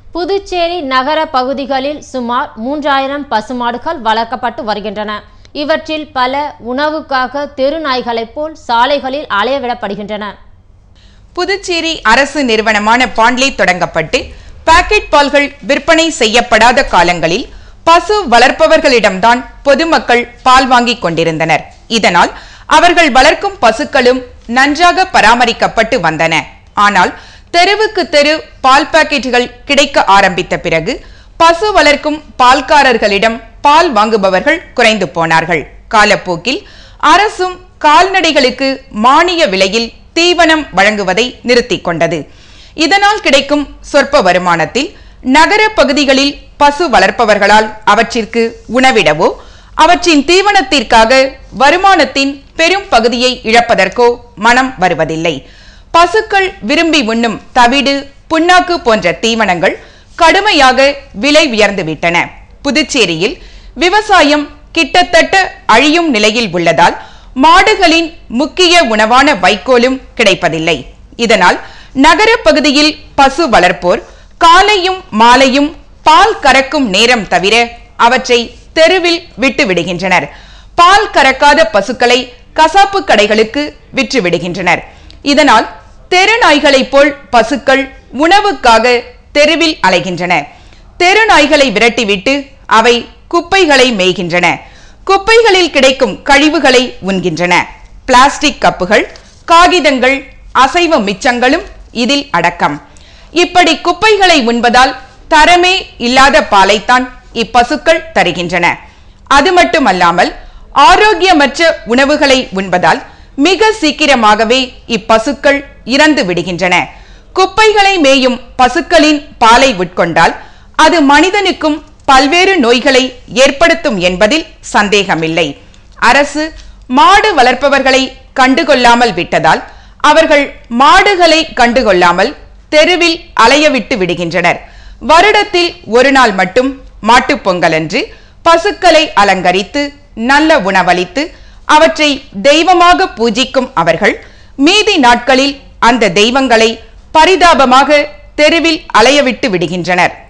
புதுச்சேரி நகர பகுதிகளில் சுமார் 3000 பசுமாடுகள் வளர்க்கப்பட்டு வருகின்றன. இவற்றில் பல உணவுக்காக தெரு நாய்களைப் போல் சாலைகளில் அலையவிடப்படுகின்றன. புதுச்சேரி அரசு நிறுவனமான பாண்லே தொடங்கப்பட்டு பாக்கெட் பால்கள் விற்பனை செய்யப்படாத காலங்களில் பசு வளர்ப்பவர்களிடம்தான் பொதுமக்கள் பால் வாங்கிக் கொண்டிருந்தனர். இதனால் அவர்கள் வளர்க்கும் பசுக்களும் நன்றாக பராமரிக்கப்பட்டு வந்தன. ஆனால் தெருவுக்கு தெரு பால் பாக்கெட்டுகள் கிடைக்க ஆரம்பித்த பிறகு பசு வளர்க்கும் பால்காரர்களிடம் பால் வாங்குபவர்கள் குறைந்து போனார்கள். காலப்போக்கில் அரசும் கால்நடைகளுக்கு மானிய விலையில் தீவனம் வழங்குவதை நிறுத்திக் கொண்டது. இதனால் கிடைக்கும் சொற்ப வருமானத்தில் நகர பகுதிகளில் பசு வளர்ப்பவர்களால் அவற்றிற்கு உணவிடவோ அவற்றின் தீவனத்திற்காக வருமானத்தின் பெரும் பகுதியை இழப்பதற்கோ மனம் வருவதில்லை. பசுக்கள் விரும்பி உண்ணும் தவிடு, புண்ணாக்கு போன்ற தீவனங்கள் கடுமையாக விலை உயர்ந்துவிட்டன. புதுச்சேரியில் விவசாயம் கிட்டத்தட்ட அழியும் நிலையில் உள்ளதால் மாடுகளின் முக்கிய உணவான வைக்கோலும் கிடைப்பதில்லை. இதனால் நகர பகுதியில் பசு வளர்ப்போர் காலையும் மாலையும் பால் கறக்கும் நேரம் தவிர அவற்றை தெருவில் விட்டு விடுகின்றனர். பால் கறக்காத பசுக்களை கசாப்பு கடைகளுக்கு விற்று விடுகின்றனர். இதனால் தெரு நாய்களைப் போல் பசுக்கள் உணவுக்காக தெருவில் அலைகின்றன. தெரு நாய்களை விரட்டிவிட்டு அவை குப்பைகளை மேய்கின்றன. குப்பைகளில் கிடைக்கும் கழிவுகளை உண்கின்றன. பிளாஸ்டிக் கப்புகள், காகிதங்கள், அசைவ மிச்சங்களும் இதில் அடக்கம். இப்படி குப்பைகளை உண்பதால் தரமே இல்லாத பாலைத்தான் இப்பசுக்கள் தருகின்றன. அது மட்டுமல்லாமல் ஆரோக்கியமற்ற உணவுகளை உண்பதால் மிக சீக்கிரமாகவே இப்பசுக்கள் இறந்து விடுகின்றன. குப்பைகளை மேயும் பசுக்களின் பாலை உட்கொண்டால் அது மனிதனுக்கும் பல்வேறு நோய்களை ஏற்படுத்தும் என்பதில் சந்தேகமில்லை. அரசு மாடு வளர்ப்பவர்களை கண்டுகொள்ளாமல் விட்டதால் அவர்கள் மாடுகளை கண்டுகொள்ளாமல் தெருவில் அலையவிட்டு விடுகின்றனர். வருடத்தில் ஒரு நாள் மட்டும் மாட்டுப் பொங்கலன்று பசுக்களை அலங்கரித்து நல்ல உணவளித்து அவற்றை தெய்வமாக பூஜிக்கும் அவர்கள் மீதி நாட்களில் அந்த தெய்வங்களை பரிதாபமாக தெருவில் அலையவிட்டு விடுகின்றனர்.